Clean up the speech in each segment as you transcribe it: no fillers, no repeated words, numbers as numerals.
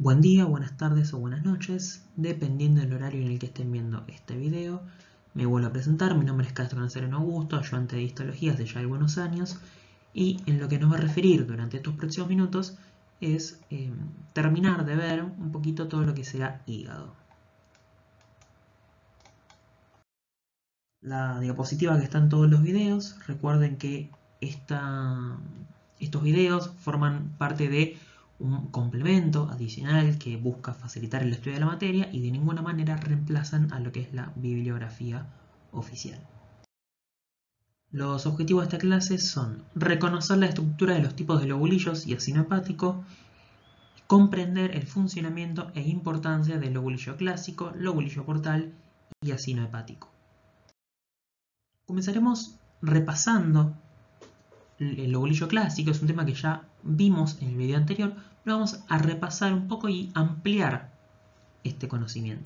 Buen día, buenas tardes o buenas noches, dependiendo del horario en el que estén viendo este video. Me vuelvo a presentar, mi nombre es Castro Nazareno Augusto, ayudante de histología hace ya algunos años, y en lo que nos va a referir durante estos próximos minutos es terminar de ver un poquito todo lo que será hígado. La diapositiva que está en todos los videos, recuerden que estos videos forman parte de un complemento adicional que busca facilitar el estudio de la materia y de ninguna manera reemplazan a lo que es la bibliografía oficial. Los objetivos de esta clase son reconocer la estructura de los tipos de lobulillos y acino hepático, comprender el funcionamiento e importancia del lobulillo clásico, lobulillo portal y acino hepático. Comenzaremos repasando el lobulillo clásico, es un tema que ya vimos en el video anterior, pero vamos a repasar un poco y ampliar este conocimiento.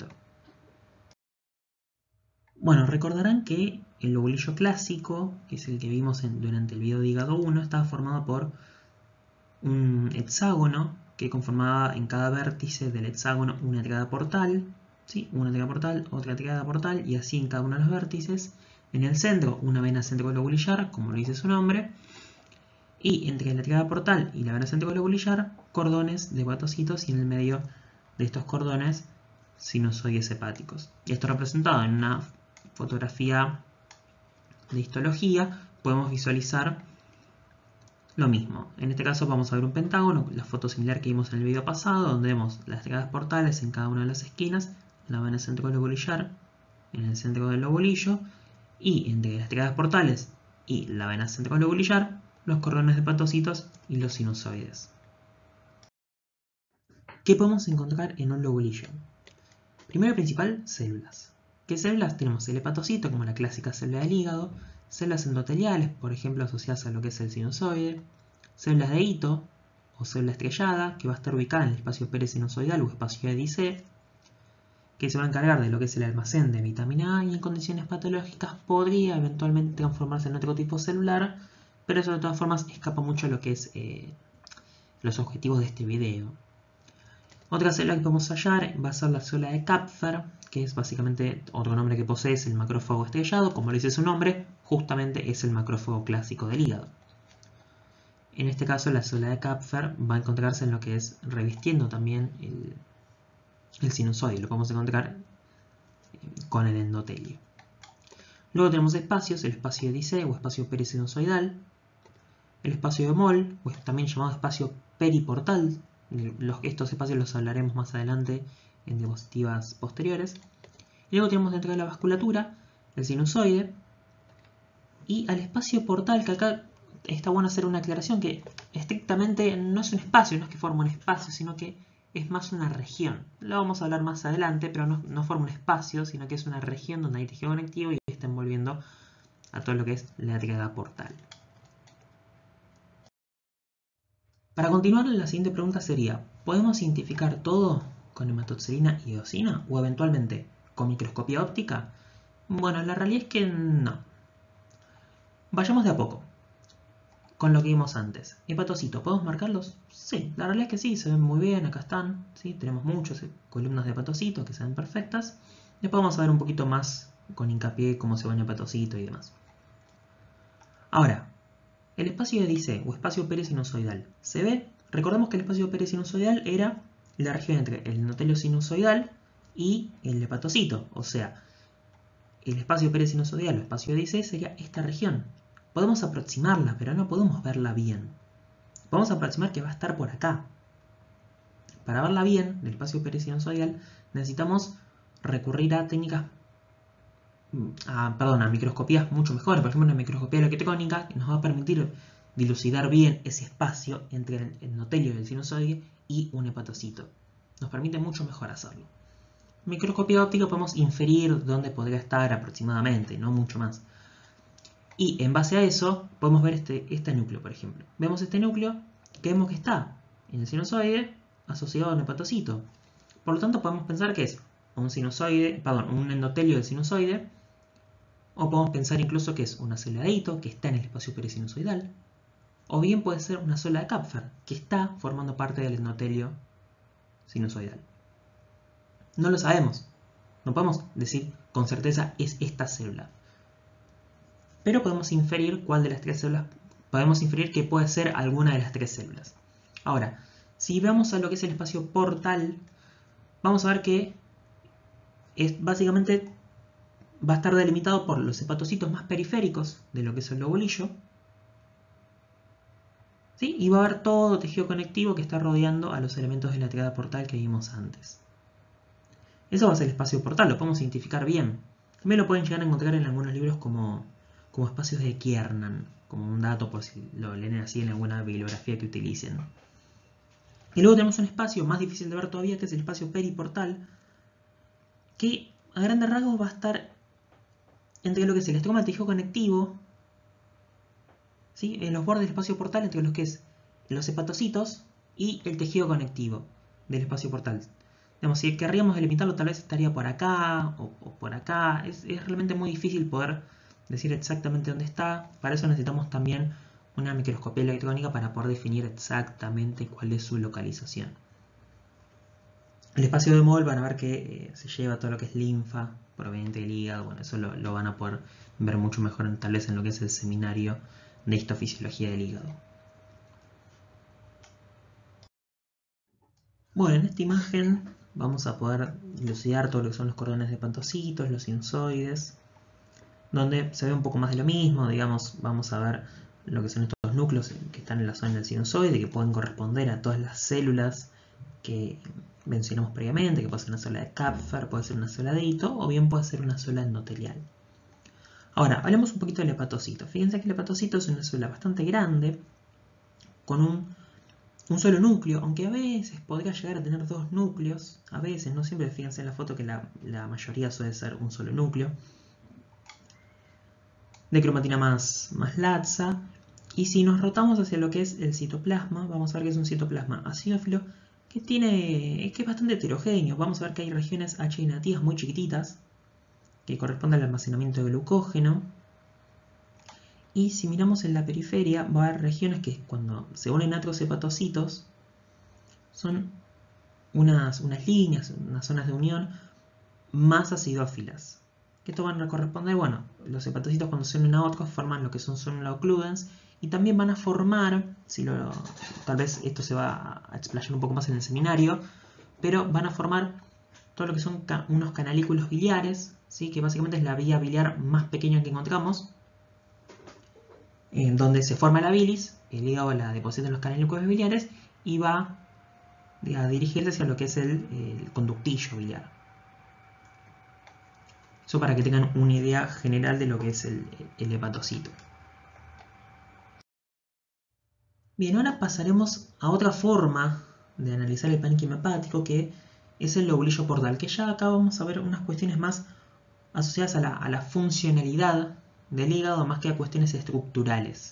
Bueno, recordarán que el lobulillo clásico, que es el que vimos durante el video de hígado 1, estaba formado por un hexágono que conformaba en cada vértice del hexágono una triada portal, ¿sí? Una triada portal, otra triada portal y así en cada uno de los vértices. En el centro una vena céntrico-lobulillar, como lo dice su nombre, y entre la triada portal y la vena céntrico-lobulillar, cordones de hepatocitos y en el medio de estos cordones sinusoides hepáticos. Y esto representado en una fotografía de histología, podemos visualizar lo mismo. En este caso vamos a ver un pentágono, la foto similar que vimos en el video pasado, donde vemos las triadas portales en cada una de las esquinas, la vena céntrico-lobulillar en el centro del lobulillo, y entre las triadas portales y la vena céntrico-lobulillar, los cordones de hepatocitos y los sinusoides. ¿Qué podemos encontrar en un lobulillo? Primero y principal, células. ¿Qué células? Tenemos el hepatocito, como la clásica célula del hígado, células endoteliales, por ejemplo, asociadas a lo que es el sinusoide, células de hito o célula estrellada, que va a estar ubicada en el espacio perisinusoidal o espacio EDIC, que se va a encargar de lo que es el almacén de vitamina A y en condiciones patológicas podría eventualmente transformarse en otro tipo celular, pero eso de todas formas escapa mucho a lo que es los objetivos de este video. Otra célula que podemos hallar va a ser la célula de Kapfer, que es básicamente otro nombre que posee, es el macrófago estrellado, como lo dice su nombre, justamente es el macrófago clásico del hígado. En este caso la célula de Kapfer va a encontrarse en lo que es revistiendo también el sinusoide, lo podemos encontrar con el endotelio. Luego tenemos espacios, el espacio EDIC o espacio perisinusoidal, el espacio de Moll, o también llamado espacio periportal. Estos espacios los hablaremos más adelante en diapositivas posteriores. Y luego tenemos dentro de la vasculatura el sinusoide y al espacio portal, que acá está bueno hacer una aclaración que estrictamente no es un espacio, no es que forma un espacio, sino que es más una región. Lo vamos a hablar más adelante, pero no forma un espacio, sino que es una región donde hay tejido conectivo y está envolviendo a todo lo que es la triada portal. Para continuar, la siguiente pregunta sería, ¿podemos identificar todo con hematoxilina y eosina o eventualmente con microscopía óptica? Bueno, la realidad es que no. Vayamos de a poco con lo que vimos antes. Hepatocitos, ¿podemos marcarlos? Sí, la realidad es que sí, se ven muy bien, acá están. ¿Sí? Tenemos muchas columnas de hepatocitos que se ven perfectas. Después vamos a ver un poquito más con hincapié cómo se ve un hepatocito y demás. Ahora, el espacio EDIC o espacio perisinusoidal, ¿se ve? Recordemos que el espacio perisinusoidal era la región entre el endotelio sinusoidal y el hepatocito, o sea, el espacio perisinusoidal o espacio EDIC sería esta región. Podemos aproximarla, pero no podemos verla bien. Podemos aproximar que va a estar por acá. Para verla bien, del espacio perisinusoidal, necesitamos recurrir a técnicas, a microscopías mucho mejores. Por ejemplo, una microscopía electrónica que nos va a permitir dilucidar bien ese espacio entre el endotelio del sinusoide y un hepatocito. Nos permite mucho mejor hacerlo. Microscopía óptica podemos inferir dónde podría estar aproximadamente, no mucho más. Y en base a eso podemos ver este núcleo, por ejemplo. Vemos este núcleo que vemos que está en el sinusoide asociado a un hepatocito. Por lo tanto podemos pensar que es un endotelio del sinusoide, o podemos pensar incluso que es una célula de hito que está en el espacio perisinusoidal, o bien puede ser una célula de Kapfer que está formando parte del endotelio sinusoidal. No lo sabemos. No podemos decir con certeza es esta célula. Pero podemos inferir cuál de las tres células. Podemos inferir que puede ser alguna de las tres células. Ahora, si vamos a lo que es el espacio portal, vamos a ver que básicamente va a estar delimitado por los hepatocitos más periféricos de lo que es el lobulillo. ¿Sí? Y va a haber todo tejido conectivo que está rodeando a los elementos de la triada portal que vimos antes. Eso va a ser el espacio portal, lo podemos identificar bien. También lo pueden llegar a encontrar en algunos libros como espacios de Kiernan, como un dato por si lo leen así en alguna bibliografía que utilicen. Y luego tenemos un espacio más difícil de ver todavía, que es el espacio periportal, que a grandes rasgos va a estar entre lo que es el estroma del tejido conectivo, ¿sí? En los bordes del espacio portal, entre lo que es los hepatocitos y el tejido conectivo del espacio portal. Digamos, si querríamos delimitarlo, tal vez estaría por acá o por acá. Es realmente muy difícil poder decir exactamente dónde está. Para eso necesitamos también una microscopía electrónica para poder definir exactamente cuál es su localización. El espacio de Mol van a ver que se lleva todo lo que es linfa proveniente del hígado. Bueno, eso lo van a poder ver mucho mejor tal vez en lo que es el seminario de histofisiología del hígado. Bueno, en esta imagen vamos a poder dilucidar todo lo que son los cordones de hepatocitos, los sinusoides, donde se ve un poco más de lo mismo. Digamos, vamos a ver lo que son estos núcleos que están en la zona del sinusoide, que pueden corresponder a todas las células que mencionamos previamente, que puede ser una célula de Kapfer, puede ser una célula de Ito, o bien puede ser una célula endotelial. Ahora, hablemos un poquito del hepatocito. Fíjense que el hepatocito es una célula bastante grande, con un solo núcleo, aunque a veces podría llegar a tener dos núcleos, a veces, no siempre. Fíjense en la foto que la mayoría suele ser un solo núcleo, de cromatina más laxa. Y si nos rotamos hacia lo que es el citoplasma, vamos a ver que es un citoplasma acidófilo que es bastante heterogéneo. Vamos a ver que hay regiones H nativas muy chiquititas que corresponden al almacenamiento de glucógeno. Y si miramos en la periferia, va a haber regiones que cuando se unen a otros hepatocitos son unas líneas, unas zonas de unión más acidófilas. Que esto van a corresponder, bueno, los hepatocitos cuando se unen a otros forman lo que son occludens y también van a formar, tal vez esto se va a explayar un poco más en el seminario, pero van a formar todo lo que son unos canalículos biliares, ¿sí? Que básicamente es la vía biliar más pequeña que encontramos, en donde se forma la bilis, el hígado la deposita en los canalículos biliares y va a dirigirse hacia lo que es el conductillo biliar. Eso para que tengan una idea general de lo que es el hepatocito. Bien, ahora pasaremos a otra forma de analizar el parénquima hepático, que es el lobulillo portal, que ya acá vamos a ver unas cuestiones más asociadas a la funcionalidad del hígado más que a cuestiones estructurales.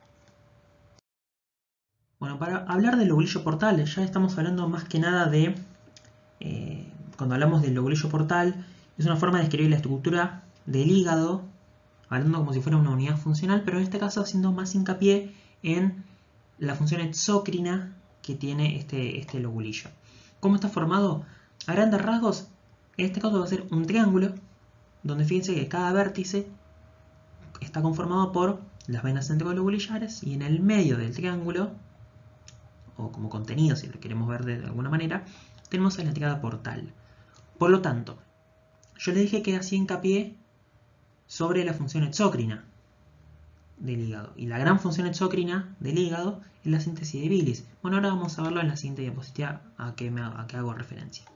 Bueno, para hablar del lobulillo portal, ya estamos hablando más que nada de, cuando hablamos del lobulillo portal, es una forma de describir la estructura del hígado, hablando como si fuera una unidad funcional, pero en este caso haciendo más hincapié en la función exócrina que tiene este lobulillo. ¿Cómo está formado? A grandes rasgos, en este caso va a ser un triángulo, donde fíjense que cada vértice está conformado por las venas centrolobulillares y en el medio del triángulo, o como contenido si lo queremos ver de alguna manera, tenemos la triada portal. Por lo tanto, yo les dije que hacía hincapié sobre la función exócrina del hígado. Y la gran función exócrina del hígado es la síntesis de bilis. Bueno, ahora vamos a verlo en la siguiente diapositiva a que hago referencia.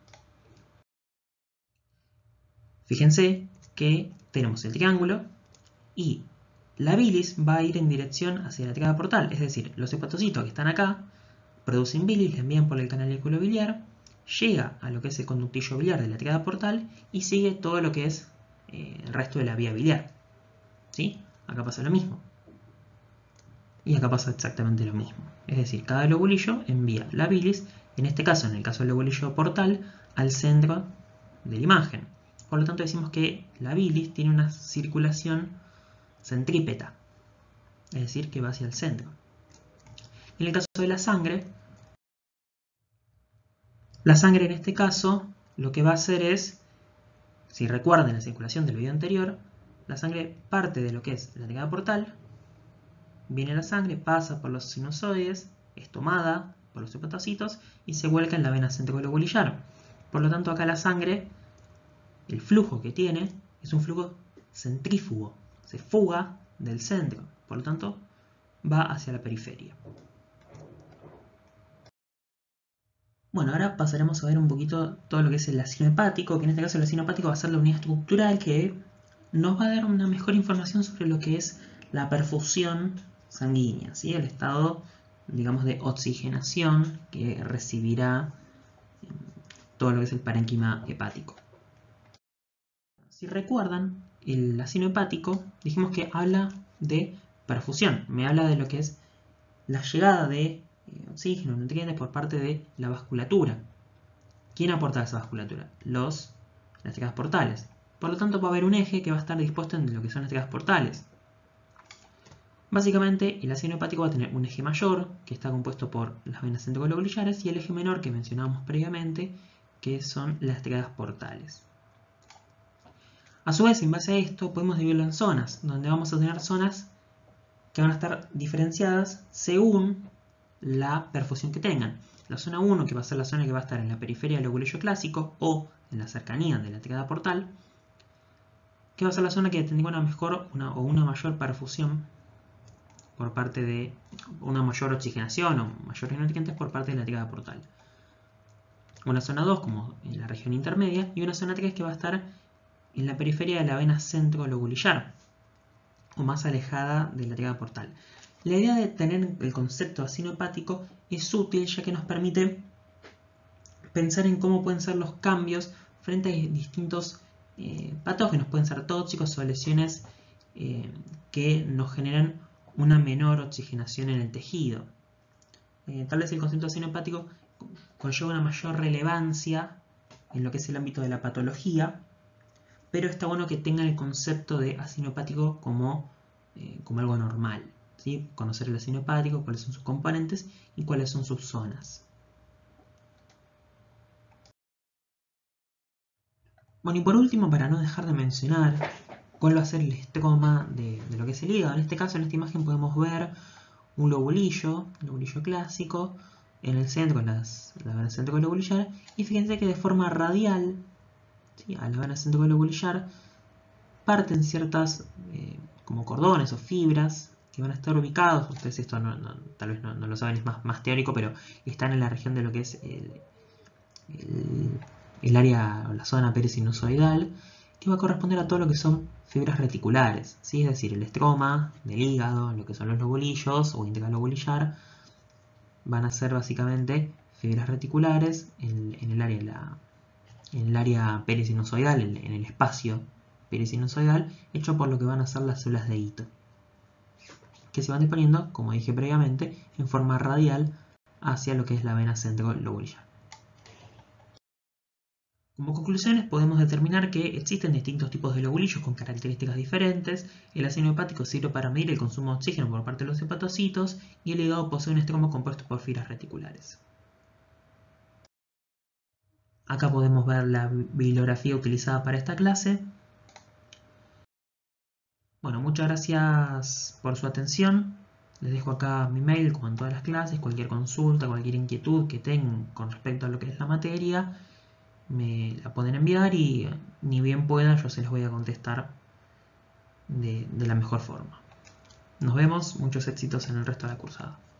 Fíjense que tenemos el triángulo y la bilis va a ir en dirección hacia la triada portal. Es decir, los hepatocitos que están acá producen bilis, la envían por el canalículo biliar, llega a lo que es el conductillo biliar de la triada portal y sigue todo lo que es el resto de la vía biliar. ¿Sí? Acá pasa lo mismo. Y acá pasa exactamente lo mismo. Es decir, cada lobulillo envía la bilis, en este caso, en el caso del lobulillo portal, al centro de la imagen. Por lo tanto decimos que la bilis tiene una circulación centrípeta. Es decir, que va hacia el centro. En el caso de la sangre La sangre en este caso lo que va a hacer es, si recuerdan la circulación del video anterior, la sangre parte de lo que es la arteria portal, viene la sangre, pasa por los sinusoides, es tomada por los hepatocitos y se vuelca en la vena céntrico-lobulillar. Por lo tanto, acá la sangre, el flujo que tiene, es un flujo centrífugo, se fuga del centro, por lo tanto, va hacia la periferia. Bueno, ahora pasaremos a ver un poquito todo lo que es el ácido hepático, que en este caso el ácido hepático va a ser la unidad estructural que nos va a dar una mejor información sobre lo que es la perfusión sanguínea, ¿sí? El estado, digamos, de oxigenación que recibirá todo lo que es el parénquima hepático. Si recuerdan, el ácido hepático dijimos que habla de perfusión, me habla de lo que es la llegada de oxígeno, nutrientes por parte de la vasculatura. ¿Quién aporta esa vasculatura? Las arterias portales. Por lo tanto, va a haber un eje que va a estar dispuesto en lo que son las arterias portales. Básicamente, el ácido hepático va a tener un eje mayor, que está compuesto por las venas céntrico-lobularias, y el eje menor, que mencionábamos previamente, que son las arterias portales. A su vez, en base a esto, podemos dividirlo en zonas, donde vamos a tener zonas que van a estar diferenciadas según la perfusión que tengan. La zona 1, que va a ser la zona que va a estar en la periferia del lobulillo clásico o en la cercanía de la arteria portal, que va a ser la zona que tendrá una mejor o una mayor perfusión por parte de una mayor oxigenación o mayores nutrientes por parte de la arteria portal. Una zona 2, como en la región intermedia, y una zona 3 que va a estar en la periferia de la vena céntrico-lobulillar o más alejada de la arteria portal. La idea de tener el concepto de ácido hepático es útil ya que nos permite pensar en cómo pueden ser los cambios frente a distintos patógenos. Pueden ser tóxicos o lesiones que nos generan una menor oxigenación en el tejido. Tal vez el concepto de ácido hepático conlleva una mayor relevancia en lo que es el ámbito de la patología, pero está bueno que tengan el concepto de ácido hepático como algo normal, ¿sí? Conocer el ácido hepático, cuáles son sus componentes y cuáles son sus zonas. Bueno, y por último, para no dejar de mencionar cuál va a ser el estroma de lo que es el hígado. En este caso, en esta imagen podemos ver un lobulillo clásico, en el centro, la vena céntrico-lobulillar, y fíjense que de forma radial, ¿sí?, a la vena céntrico-lobulillar parten ciertas como cordones o fibras que van a estar ubicados. Ustedes esto tal vez no lo saben, es más teórico, pero están en la región de lo que es el área o la zona perisinusoidal, que va a corresponder a todo lo que son fibras reticulares, ¿sí? Es decir, el estroma del hígado, lo que son los lobulillos o interlobulillar, van a ser básicamente fibras reticulares en el área perisinusoidal, en el espacio perisinusoidal, hecho por lo que van a ser las células de hito, que se van disponiendo, como dije previamente, en forma radial hacia lo que es la vena céntrico-lobulillar. Como conclusiones podemos determinar que existen distintos tipos de lobulillos con características diferentes. El ácido hepático sirve para medir el consumo de oxígeno por parte de los hepatocitos y el hígado posee un estroma compuesto por fibras reticulares. Acá podemos ver la bibliografía utilizada para esta clase. Bueno, muchas gracias por su atención. Les dejo acá mi mail como en todas las clases. Cualquier consulta, cualquier inquietud que tengan con respecto a lo que es la materia, me la pueden enviar y ni bien pueda yo se las voy a contestar de la mejor forma. Nos vemos, muchos éxitos en el resto de la cursada.